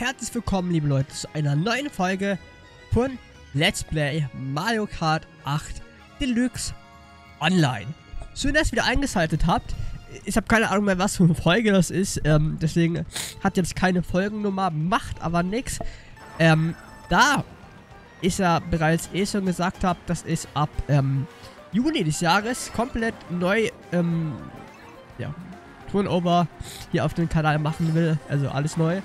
herzlich willkommen, liebe Leute, zu einer neuen Folge von Let's Play Mario Kart 8 Deluxe Online. Schön, dass ihr wieder eingeschaltet habt. Ich habe keine Ahnung mehr, was für eine Folge das ist, deswegen hat jetzt keine Folgennummer, macht aber nichts. Da ich ja bereits schon gesagt habe, dass ich ab Juni des Jahres komplett neu, Turnover hier auf dem Kanal machen will, also alles neu.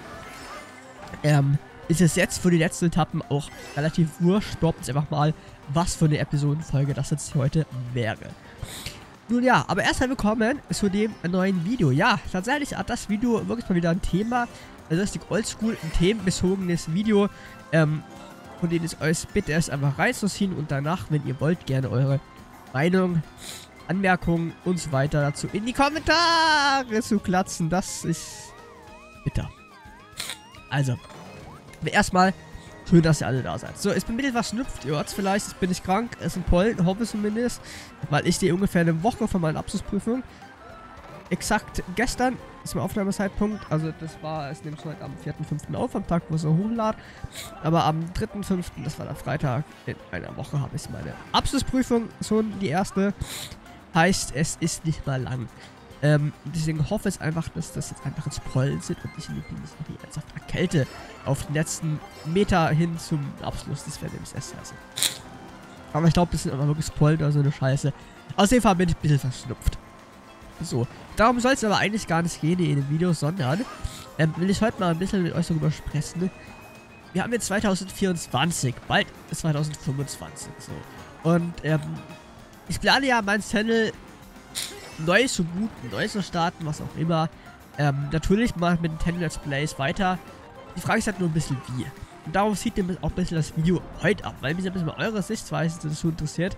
Ist es jetzt für die letzten Etappen auch relativ wurscht, glaubt jetzt einfach mal, was für eine Episodenfolge das jetzt heute wäre. Nun ja, aber erstmal willkommen zu dem neuen Video. Ja, tatsächlich hat das Video wirklich mal wieder ein Thema, also richtig oldschool, ein themenbezogenes Video, von dem ich euch bitte erst einfach reinzuziehen und danach, wenn ihr wollt, gerne eure Meinung, Anmerkungen und so weiter dazu in die Kommentare zu klatschen. Das ist bitter. Also, erstmal schön, dass ihr alle da seid. So, ich bin ein bisschen verschnupft, ihr hört es vielleicht, jetzt bin ich krank, es sind Pollen, hoffe ich zumindest, weil ich stehe ungefähr eine Woche von meiner Abschlussprüfung. Exakt gestern ist mein Aufnahmezeitpunkt, also das war, es nimmt heute am 4.5. auf, am Tag, wo es so hochladen, aber am 3.5., das war der Freitag, in einer Woche habe ich meine Abschlussprüfung, schon die erste, heißt, es ist nicht mal lang. Deswegen hoffe ich einfach, dass das jetzt einfach ins Pollen sind und ich nicht ernsthaft erkälte auf den letzten Meter hin zum Abschluss. Das wäre nämlich erst heißen. Aber ich glaube, das sind immer wirklich Pollen oder so eine Scheiße. Aus dem Fall bin ich ein bisschen verschnupft. So, darum soll es aber eigentlich gar nicht gehen in dem Video, sondern will ich heute mal ein bisschen mit euch darüber sprechen. Wir haben jetzt 2024, bald ist 2025. So. Und ich plane ja meinen Channel neu zu booten, neu zu starten, was auch immer. Natürlich mal mit Nintendo Let's Plays weiter. Die Frage ist halt nur ein bisschen wie. Und darum sieht ihr auch ein bisschen das Video heute ab, weil mich ein bisschen eure Sichtweise dazu interessiert.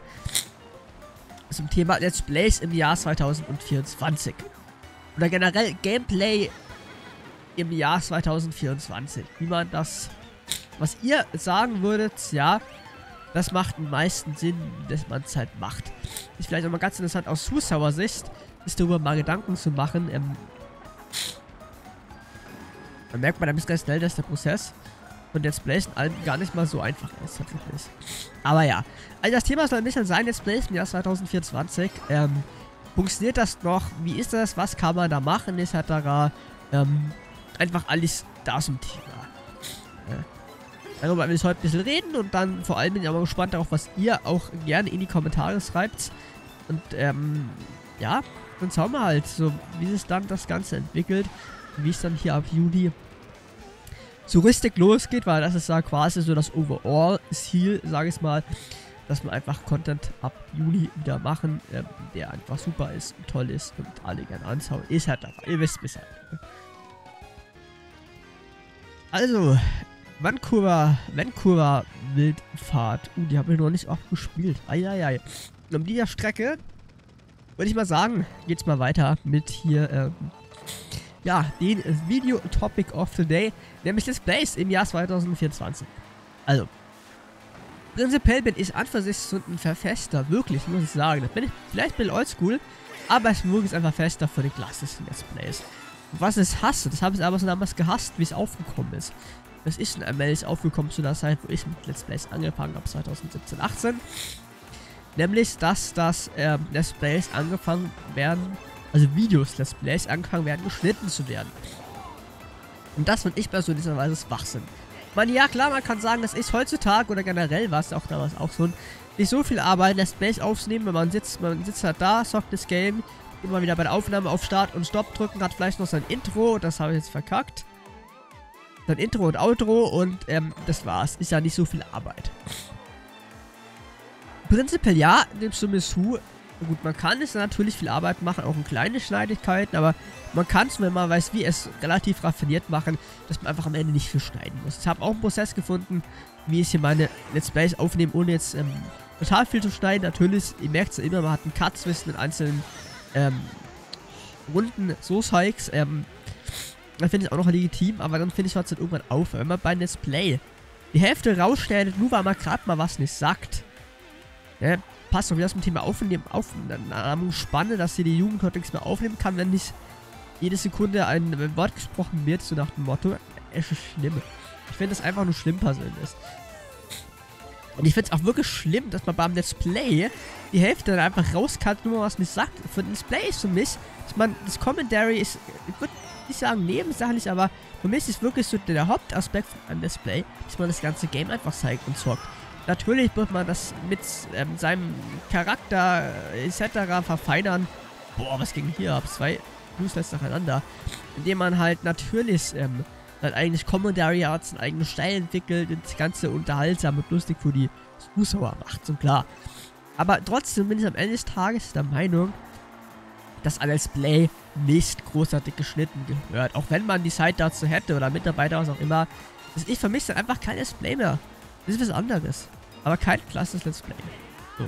Zum Thema Let's Plays im Jahr 2024. Oder generell Gameplay im Jahr 2024. Wie man das, was ihr sagen würdet, ja, das macht am meisten Sinn, dass man es halt macht. Ist vielleicht auch mal ganz interessant aus Zuschauersicht, ist darüber mal Gedanken zu machen. Man merkt man ganz schnell, dass der Prozess von Let's Plays in allem gar nicht mal so einfach ist, tatsächlich. Aber ja, also das Thema soll ein bisschen sein, Let's Plays im Jahr 2024. Funktioniert das noch? Wie ist das? Was kann man da machen? Etc. Einfach alles da zum Thema. Darüber will ich heute ein bisschen reden und dann vor allem bin ich aber gespannt darauf, was ihr auch gerne in die Kommentare schreibt. Und ja, dann schauen wir halt so, wie sich dann das Ganze entwickelt, wie es dann hier ab Juli so richtig losgeht, weil das ist ja quasi so das Overall-Ziel, sage ich mal, dass wir einfach Content ab Juli wieder machen, der einfach super ist und toll ist und alle gerne anschauen. Ist halt dabei, ihr wisst Bescheid. Also, Vancouver Wildfahrt. Die habe ich noch nicht oft gespielt. Eieiei. Um dieser Strecke würde ich mal sagen, geht's mal weiter mit hier, ja, den Video-Topic of the Day, nämlich Let's Plays im Jahr 2024. Also, prinzipiell bin ich an für sich so ein Verfechter, wirklich, muss ich sagen. Das bin ich vielleicht ein bisschen oldschool, aber ich bin wirklich einfach fester für die klassischen Let's Plays. Und was ich hasse, das habe ich aber so damals gehasst, wie es aufgekommen ist. Das ist schon allmählich aufgekommen zu der Zeit, wo ich mit Let's Plays angefangen habe, 2017, 18. Nämlich, dass das Let's Plays angefangen werden, also Videos Let's Plays angefangen werden, geschnitten zu werden. Und das finde ich persönlicherweise Schwachsinn. Ich meine, ja klar, man kann sagen, das ist heutzutage oder generell war es auch damals auch so, nicht so viel Arbeit, Let's Plays aufzunehmen, wenn man sitzt halt da, zockt das Game, immer wieder bei der Aufnahme auf Start und Stopp drücken, hat vielleicht noch sein Intro, das habe ich jetzt verkackt. Dann Intro und Outro und das war's. Ist ja nicht so viel Arbeit. Prinzipiell ja, nimmst du mir zu. Gut, man kann es natürlich viel Arbeit machen, auch in kleine Schneidigkeiten, aber man kann es, wenn man weiß, wie es relativ raffiniert machen, dass man einfach am Ende nicht viel schneiden muss. Ich habe auch einen Prozess gefunden, wie ich hier meine Let's Plays aufnehme, ohne jetzt total viel zu schneiden. Natürlich, ihr merkt es ja immer, man hat einen Cut zwischen den einzelnen Runden, so Zeugs, dann finde ich auch noch legitim, aber dann finde ich, hört es halt irgendwann auf. Wenn man bei Let's Play die Hälfte rausschneidet, nur weil man gerade mal was nicht sagt. Ja, passt doch wieder zum Thema Aufnahmenspanne, dass hier die Jugend heute nichts mehr aufnehmen kann, wenn nicht jede Sekunde ein Wort gesprochen wird, so nach dem Motto. Es ist schlimm. Ich finde das einfach nur schlimm persönlich. Und ich finde es auch wirklich schlimm, dass man beim Let's Play die Hälfte dann einfach rauskannt, nur was mich sagt. Für ein Let's Play ist für mich, dass man, das Commentary ist, ich würde nicht sagen nebensächlich, aber für mich ist wirklich so der Hauptaspekt von einem Let's Play, dass man das ganze Game einfach zeigt und zockt. Natürlich wird man das mit seinem Charakter etc. verfeinern. Boah, was ging hier ab? 2 Newsletter nacheinander. Indem man halt natürlich sein eigenes Commentary hat, seinen eigenen Style entwickelt und das Ganze unterhaltsam und lustig für die Zuschauer macht, so klar. Aber trotzdem bin ich am Ende des Tages der Meinung, dass ein Let's Play nicht großartig geschnitten gehört. Auch wenn man die Zeit dazu hätte oder Mitarbeiter, was auch immer. Ich vermisse dann einfach kein Let's Play mehr. Das ist was anderes. Aber kein klassisches Let's Play. So.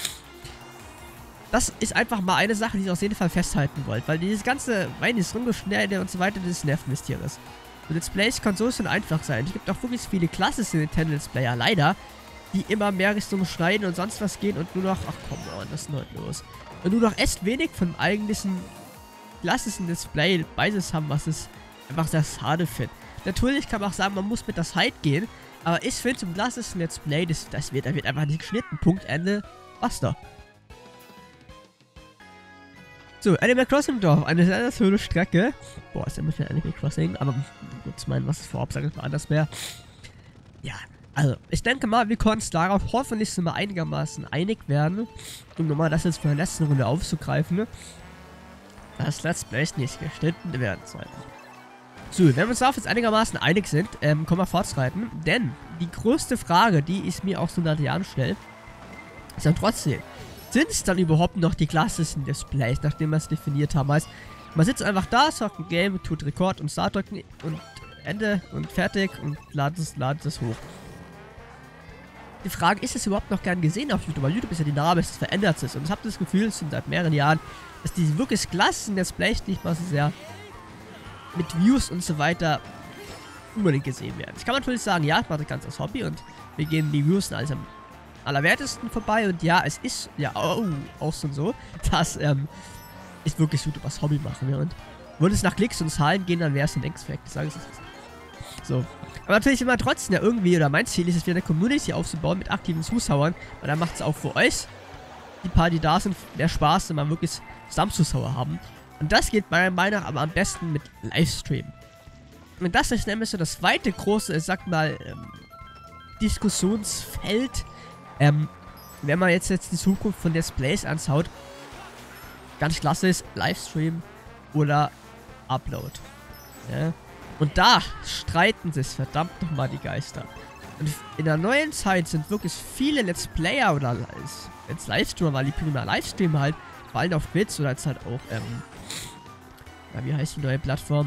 Das ist einfach mal eine Sache, die ich auf jeden Fall festhalten wollte. Weil dieses ganze, dieses Rumgeschnelle und so weiter, das nervt mich tieres. So Let's Plays kann so schon einfach sein. Es gibt auch wirklich viele klassische Nintendo Let's Player, leider, die immer mehr Richtung Schneiden und sonst was gehen und nur noch, ach komm, was ist denn heute los? Und nur noch echt wenig vom eigentlichen klassischen Let's Play beides haben, was es einfach sehr schade finde. Natürlich kann man auch sagen, man muss mit der Zeit gehen, aber ich finde zum klassischen Let's Play, da wird einfach nicht geschnitten. Punkt, Ende, basta. So, Animal Crossing Dorf, eine sehr, sehr schöne Strecke. Boah, ist immer für Animal Crossing, aber gut, ich meine, was ist vorab, sagen wir anders mehr. Ja, also, ich denke mal, wir konnten uns darauf hoffentlich mal einigermaßen einig werden, um nochmal das jetzt für die letzte Runde aufzugreifen, dass Let's Plays nicht geschnitten werden sollten. So, wenn wir uns darauf jetzt einigermaßen einig sind, können wir fortschreiten, denn die größte Frage, die ich mir auch so seit Jahren stelle, ist dann trotzdem, sind es dann überhaupt noch die klassischen Displays, nachdem wir es definiert haben? Heißt, man sitzt einfach da, sagt ein Game, tut Rekord und Start drücken und Ende und fertig und ladet es hoch. Die Frage, ist es überhaupt noch gern gesehen auf YouTube? Weil YouTube ist ja die Narbe, es verändert sich. Und ich habe das Gefühl, es sind seit mehreren Jahren, dass diese wirklich klassischen Displays nicht mal so sehr mit Views und so weiter unbedingt gesehen werden. Ich kann natürlich sagen, ja, ich mache das Ganze als Hobby und wir gehen die Views alles am allerwertesten vorbei. Und ja, es ist ja auch so, dass ich wirklich YouTube als Hobby mache. Ne? Und würde es nach Klicks und Zahlen gehen, dann wäre es ein längst weg. Das sage ich jetzt. So. Aber natürlich immer trotzdem ja irgendwie, oder mein Ziel ist es, wieder eine Community aufzubauen mit aktiven Zuschauern, weil dann macht es auch für euch, die paar, die da sind, mehr Spaß, wenn man wirklich Stammzuschauer haben. Und das geht meiner Meinung nach aber am besten mit Livestream. Und das ist nämlich so das zweite große, ich sag mal, Diskussionsfeld, wenn man jetzt die Zukunft von Displays anschaut. Ganz klassisch, Livestream oder Upload. Ja. Und da streiten sich verdammt nochmal die Geister. Und in der neuen Zeit sind wirklich viele Let's Player oder jetzt Livestreamer, weil die primär Livestreamer halt, vor allem auf Twitch oder jetzt halt auch, ja, wie heißt die neue Plattform,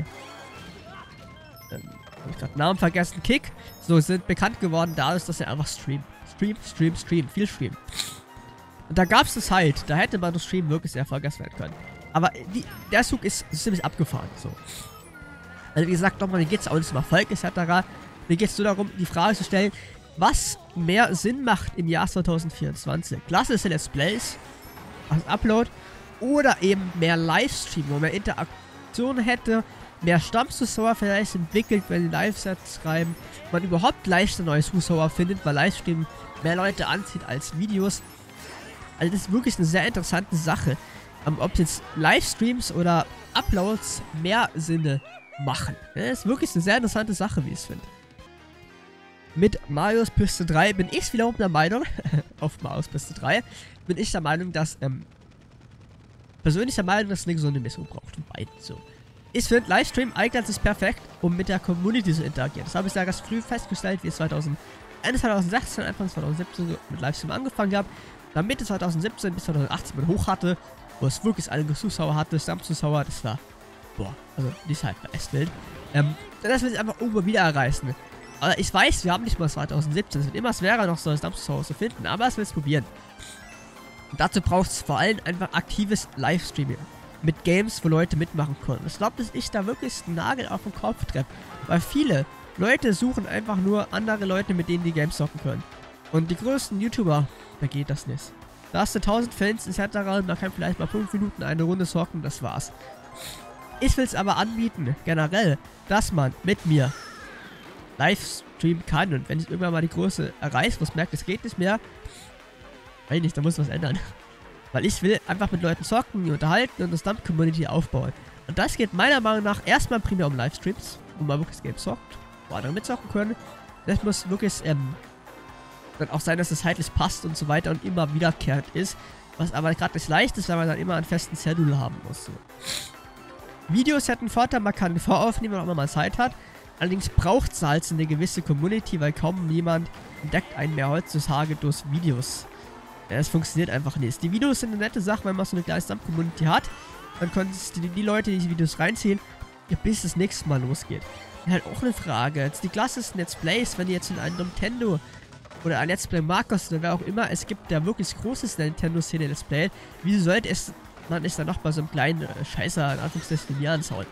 hab ich gerade Namen vergessen, Kick, so sind bekannt geworden dadurch, dass er einfach streamt. Viel streamt. Und da gab es eine Zeit, da hätte man das Stream wirklich sehr erfolgreich werden können. Aber der Zug ist ziemlich abgefahren, so. Also wie gesagt, nochmal, mir geht es auch nicht um Erfolg etc. Mir geht es nur darum, die Frage zu stellen, was mehr Sinn macht im Jahr 2024. Klassische Let's Plays, als Upload, oder eben mehr Livestream, wo man Interaktion hätte, mehr Stammzuschauer vielleicht entwickelt, wenn die Live-Sets schreiben, man überhaupt leichter neue Zuschauer findet, weil Livestream mehr Leute anzieht als Videos. Also das ist wirklich eine sehr interessante Sache. Ob jetzt Livestreams oder Uploads mehr Sinne machen. Das ist wirklich eine sehr interessante Sache, wie ich es finde. Mit Marios Piste 3 bin ich wiederum der Meinung, auf Marios Piste 3, bin ich der Meinung, dass, persönlich der Meinung, dass es eine gesunde Mischung braucht von beiden, so. Ich finde, Livestream eignet sich perfekt, um mit der Community zu interagieren. Das habe ich sehr ganz früh festgestellt, wie es Ende 2016, Anfang 2017 mit Livestream angefangen habe, dann Mitte 2017 bis 2018 mit hoch hatte, wo es wirklich einige Zuschauer hatte, Stammzuschauer, das war, boah, also die Zeit war echt wild. Das will ich einfach irgendwo wieder erreichen. Aber ich weiß, wir haben nicht mal 2017, es wird immer schwerer, noch so Stammzuschauer zu finden, aber es will es probieren. Und dazu braucht es vor allem einfach aktives Livestreaming. Mit Games, wo Leute mitmachen können. Ich glaube, dass ich da wirklich einen Nagel auf den Kopf treffe. Weil viele Leute suchen einfach nur andere Leute, mit denen die Games zocken können. Und die größten YouTuber, da geht das nicht. Da hast du 1000 Fans etc. und da kann vielleicht mal 5 Minuten eine Runde zocken, das war's. Ich will es aber anbieten, generell, dass man mit mir live streamen kann. Und wenn ich irgendwann mal die Größe erreiche, wo es merkt, es geht nicht mehr, weiß nicht, da muss was ändern. Weil ich will einfach mit Leuten zocken, die unterhalten und das Dump-Community aufbauen. Und das geht meiner Meinung nach erstmal primär um Livestreams, wo man wirklich Games zockt, wo andere mitzocken können. Das muss wirklich dann auch sein, dass es zeitlich passt und so weiter und immer wiederkehrend ist. Was aber gerade nicht leicht ist, weil man dann immer einen festen Schedule haben muss. So. Videos hätten Vorteil, man kann voraufnehmen, wenn man mal Zeit hat. Allerdings braucht es halt eine gewisse Community, weil kaum jemand entdeckt einen mehr heutzutage durch Videos. Ja, das funktioniert einfach nicht. Die Videos sind eine nette Sache, wenn man so eine kleine Stamp-Community hat. Dann können die Leute, die Videos reinziehen, bis das nächste Mal losgeht. Und halt auch eine Frage. Jetzt die klassischen Let's Plays, wenn ihr jetzt in einem Nintendo oder ein Let's Play Markus oder wer auch immer, es gibt ja wirklich großes Nintendo-Szene Let's Play. Wieso sollte man es dann noch bei so einem kleinen Scheißer in Anführungszeichen Jahren hauen?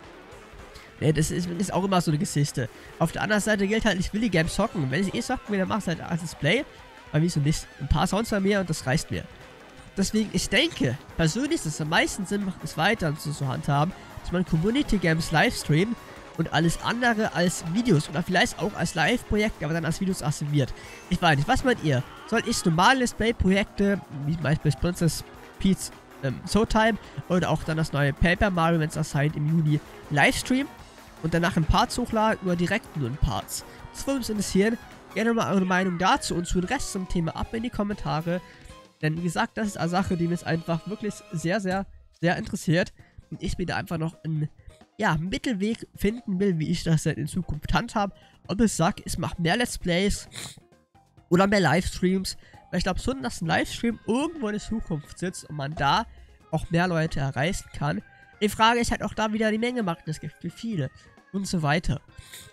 Ne, das ist auch immer so eine Geschichte. Auf der anderen Seite gilt halt, ich will die Games zocken. Wenn ich zocken will, dann mach es halt als Display. Aber wieso nicht? Ein paar Sounds bei mir und das reicht mir. Deswegen, ich denke, persönlich ist es am meisten Sinn macht, es weiter zu handhaben, dass man Community Games livestreamt und alles andere als Videos oder vielleicht auch als Live-Projekte, aber dann als Videos archiviert. Ich weiß nicht, was meint ihr? Soll ich normale Let's Play-Projekte, wie zum Beispiel Princess Peach Showtime oder auch dann das neue Paper Mario, wenn es erscheint im Juni, livestreamen und danach in Parts hochladen oder direkt nur in Parts? Das würde mich interessieren. Gerne mal eure Meinung dazu und zu den Rest zum Thema ab in die Kommentare. Denn wie gesagt, das ist eine Sache, die mich einfach wirklich sehr, sehr, sehr interessiert. Und ich mir da einfach noch einen Mittelweg finden will, wie ich das dann in Zukunft handhabe. Ob ich sage, ich mache mehr Let's Plays oder mehr Livestreams. Weil ich glaube schon, dass ein Livestream irgendwo in der Zukunft sitzt und man da auch mehr Leute erreichen kann. Die Frage ist halt auch da wieder die Menge macht. Es gibt wie viele und so weiter.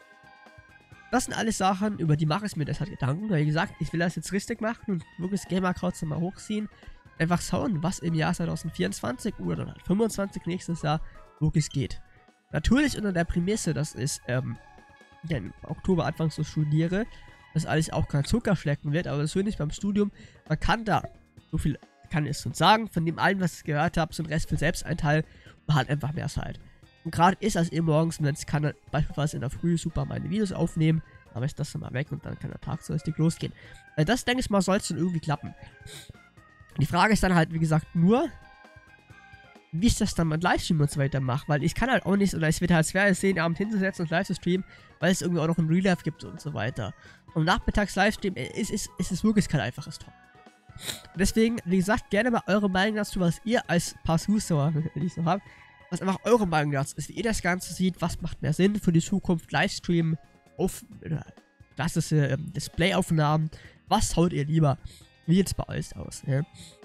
Das sind alles Sachen, über die mache ich mir deshalb Gedanken. Weil wie gesagt, ich will das jetzt richtig machen und wirklich Gamer-Crowds mal hochziehen. Einfach schauen, was im Jahr 2024 oder dann halt 25 nächstes Jahr wirklich geht. Natürlich unter der Prämisse, dass ich im Oktober anfangs so studiere, dass alles auch kein Zucker schlecken wird, aber das will nicht beim Studium. Man kann da, so viel kann ich schon sagen, von dem allen, was ich gehört habe, so ein Rest für Selbsteinteil und halt einfach mehr Zeit. Und gerade ist das morgens, wenn ich kann dann beispielsweise in der Früh super meine Videos aufnehmen, aber ich das dann mal weg und dann kann der Tag so richtig losgehen. Das, denke ich mal, soll es dann irgendwie klappen. Die Frage ist dann halt, wie gesagt, nur, wie ich das dann mit Livestream und so weiter mache, weil ich kann halt auch nicht, oder es wird halt schwer, es den Abend hinzusetzen und live zu streamen, weil es irgendwie auch noch ein Real Life gibt und so weiter. Und nachmittags Livestream ist es wirklich kein einfaches Talk. Deswegen, wie gesagt, gerne mal eure Meinung dazu, was ihr als paar Zuschauer, wenn ich so habe, was einfach eure Meinung dazu ist, wie ihr das Ganze seht, was macht mehr Sinn für die Zukunft, Livestream, klassische Displayaufnahmen, was haut ihr lieber, wie sieht es bei euch aus, ne?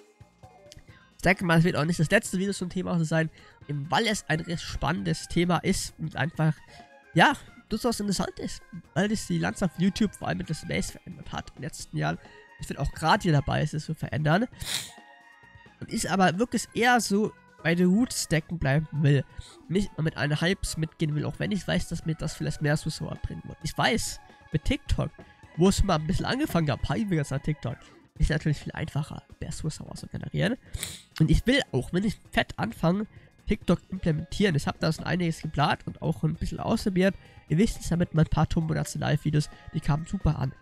Ich denke mal, es wird auch nicht das letzte Video zum Thema sein, eben weil es ein recht spannendes Thema ist und einfach, ja, durchaus interessant ist, weil es die Landschaft YouTube vor allem mit des Plays verändert hat in den letzten Jahren. Ich bin auch gerade hier dabei, es zu verändern. Und ist aber wirklich eher so bei den Roots stecken bleiben will. Nicht mal mit einem Hypes mitgehen will, auch wenn ich weiß, dass mir das vielleicht mehr Zuschauer bringen wird. Ich weiß, mit TikTok, wo es mal ein bisschen angefangen habe, halbwegs an TikTok, ist natürlich viel einfacher, mehr Zuschauer zu generieren. Und ich will auch, wenn ich fett anfange, TikTok implementieren. Ich habe da schon einiges geplant und auch ein bisschen ausprobiert. Ihr wisst es ja mit ein paar Tombodaze Live-Videos, die kamen super an.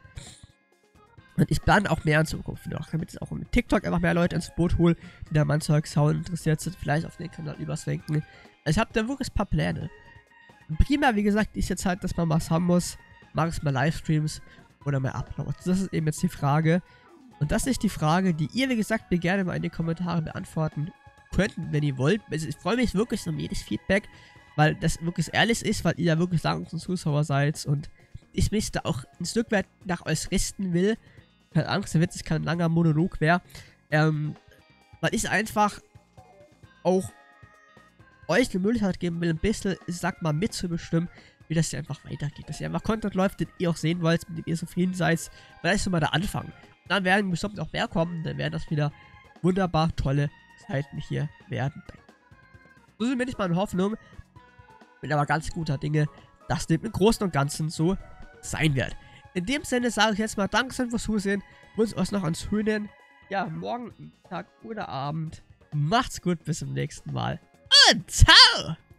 Und ich plane auch mehr in Zukunft noch, damit ich auch mit TikTok einfach mehr Leute ins Boot hole, die da mein Zeug Sound interessiert sind, vielleicht auf den Kanal überschwenken. Also ich habe da wirklich ein paar Pläne. Und primär, wie gesagt, ist jetzt halt, dass man was haben muss, mache ich mal Livestreams oder mehr Uploads. Das ist eben jetzt die Frage. Und das ist die Frage, die ihr, wie gesagt, mir gerne mal in die Kommentare beantworten könnt, wenn ihr wollt. Also ich freue mich wirklich um jedes Feedback, weil das wirklich ehrlich ist, weil ihr ja wirklich lang unsere Zuschauer seid und ich mich da auch ein Stück weit nach euch richten will. Keine Angst, damit es kein langer Monolog wäre. Weil ich einfach auch euch die Möglichkeit geben will, ein bisschen, ich sag mal, mitzubestimmen, wie das hier einfach weitergeht. Dass ihr einfach Content läuft, den ihr auch sehen wollt, mit dem ihr zufrieden seid. Weil das ist schon mal der Anfang. Und dann werden bestimmt auch mehr kommen, dann werden das wieder wunderbar tolle Zeiten hier werden. So sind wir nicht mal in Hoffnung. Bin aber ganz guter Dinge, dass dem im Großen und Ganzen so sein wird. In dem Sinne sage ich jetzt mal Dankeschön fürs Zusehen. Wünsche euch noch einen schönen, Morgen, Tag oder Abend. Macht's gut, bis zum nächsten Mal. Und ciao!